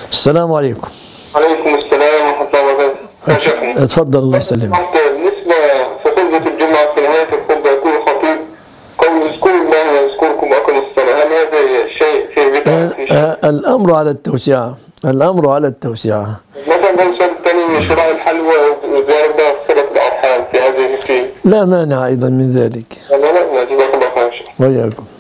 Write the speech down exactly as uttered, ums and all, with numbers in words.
السلام عليكم. عليكم السلام ورحمة الله وبركاته. اتفضل الله يسلمك. بالنسبة في خطبة الجمعة في نهاية الخطبة يقول الخطيب قول اذكروا الله يذكركم وأقيموا الصلاة، هل هذا شيء في بدعة؟ الأمر على التوسعة، الأمر على التوسعة. مثلا السؤال الثاني شراء الحلوى وزيارة صلة الأرحام في هذه الشيء. لا مانع أيضا من ذلك. لا لا لا، جزاك الله خير. وإياكم.